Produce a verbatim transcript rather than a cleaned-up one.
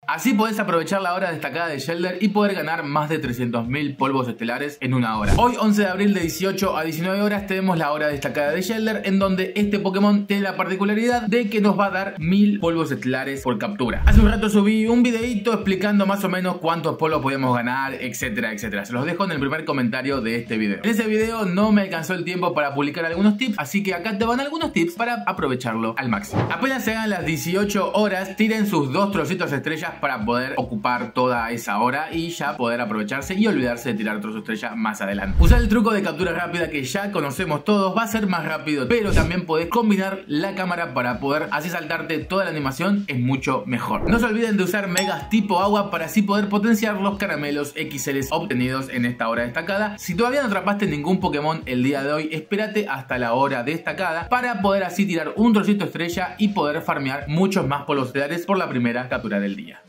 Así podés aprovechar la hora destacada de Shellder y poder ganar más de trescientos mil polvos estelares en una hora. Hoy once de abril de dieciocho a diecinueve horas tenemos la hora destacada de Shellder, en donde este Pokémon tiene la particularidad de que nos va a dar mil polvos estelares por captura. Hace un rato subí un videito explicando más o menos cuántos polvos podemos ganar, etcétera, etcétera. Se los dejo en el primer comentario de este video. En ese video no me alcanzó el tiempo para publicar algunos tips, así que acá te van algunos tips para aprovecharlo al máximo. Apenas se hagan las dieciocho horas, tiren sus dos trocitos estrellas para poder ocupar toda esa hora y ya poder aprovecharse y olvidarse de tirar trozos estrella más adelante. Usar el truco de captura rápida que ya conocemos todos va a ser más rápido, pero también podés combinar la cámara para poder así saltarte toda la animación, es mucho mejor. No se olviden de usar megas tipo agua para así poder potenciar los caramelos X L obtenidos en esta hora destacada. Si todavía no atrapaste ningún Pokémon el día de hoy, espérate hasta la hora destacada para poder así tirar un trocito estrella y poder farmear muchos más polvos estelares por la primera captura del día.